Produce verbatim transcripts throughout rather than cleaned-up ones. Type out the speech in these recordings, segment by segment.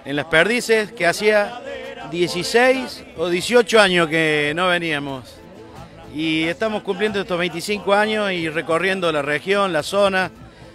en Las Perdices, que hacía dieciséis o dieciocho años que no veníamos. Y estamos cumpliendo estos veinticinco años y recorriendo la región, la zona,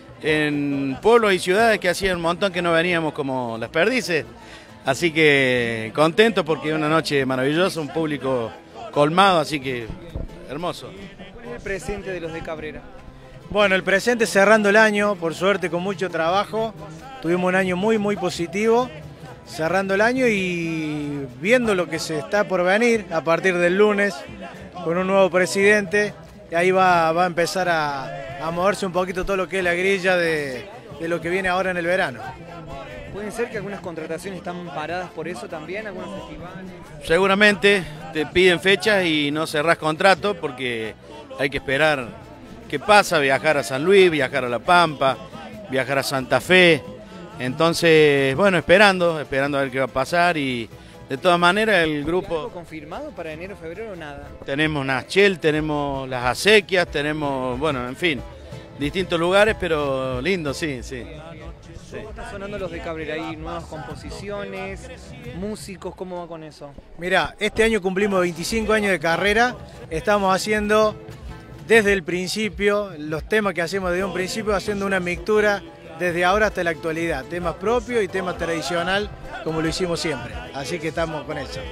en pueblos y ciudades que hacía un montón que no veníamos, como Las Perdices. Así que contento porque es una noche maravillosa, un público colmado, así que hermoso. ¿Cuál es el presente de los de Cabrera? Bueno, el presente cerrando el año, por suerte con mucho trabajo, tuvimos un año muy muy positivo, cerrando el año y viendo lo que se está por venir a partir del lunes con un nuevo presidente, y ahí va, va a empezar a, a moverse un poquito todo lo que es la grilla de, de lo que viene ahora en el verano. ¿Pueden ser que algunas contrataciones están paradas por eso también, algunos festivales? Seguramente te piden fechas y no cerrás contrato porque hay que esperar qué pasa, viajar a San Luis, viajar a La Pampa, viajar a Santa Fe. Entonces, bueno, esperando, esperando a ver qué va a pasar y de todas maneras el grupo... ¿Algo confirmado para enero, febrero o nada? Tenemos Nachel, tenemos las acequias, tenemos, bueno, en fin, distintos lugares, pero lindo, sí, sí. Sí. ¿Cómo están sonando los de Cabrera? ¿Hay nuevas composiciones, músicos? ¿Cómo va con eso? Mirá, este año cumplimos veinticinco años de carrera, estamos haciendo desde el principio, los temas que hacemos desde un principio, haciendo una mixtura desde ahora hasta la actualidad, temas propios y temas tradicional como lo hicimos siempre, así que estamos con eso.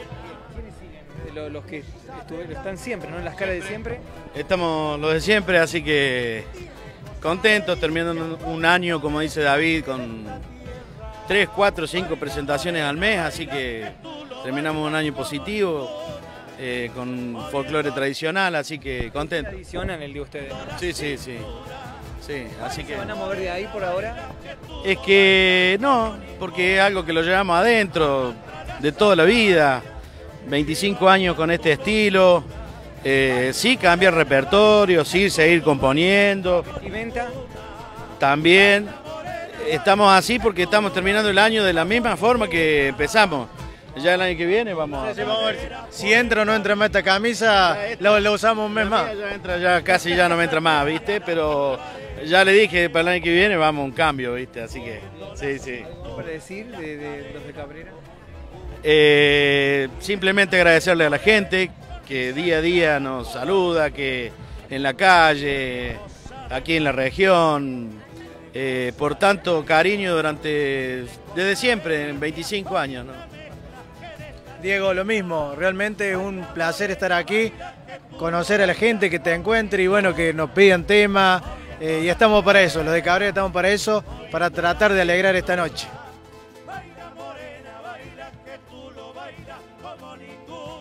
Los, los que están siempre, ¿no? En las caras de siempre. Estamos los de siempre, así que contentos, terminando un año, como dice David, con tres, cuatro, cinco presentaciones al mes, así que terminamos un año positivo, eh, con folclore tradicional, así que contentos. Tradicional el de ustedes. Sí, sí, sí. Sí, así que... ¿Se van a mover de ahí por ahora? Es que no, porque es algo que lo llevamos adentro, de toda la vida, veinticinco años con este estilo. Eh, sí, cambiar repertorio, sí, seguir componiendo. ¿Y venta? También estamos así porque estamos terminando el año de la misma forma que empezamos. Ya el año que viene vamos a... Sí, vamos a ver si entra o no entra más esta camisa, la, la usamos un mes más. Ya entra, ya casi ya no me entra más, ¿viste? Pero ya le dije para el año que viene vamos a un cambio, ¿viste? Así que, sí, sí. ¿Qué para decir de, de los de Cabrera? Eh, simplemente agradecerle a la gente que día a día nos saluda, que en la calle, aquí en la región, eh, por tanto cariño durante, desde siempre, en veinticinco años, ¿no? Diego, lo mismo, realmente es un placer estar aquí, conocer a la gente que te encuentre y bueno, que nos pidan temas, eh, y estamos para eso, los de Cabrera estamos para eso, para tratar de alegrar esta noche. Baila morena, baila que tú lo bailas como ningún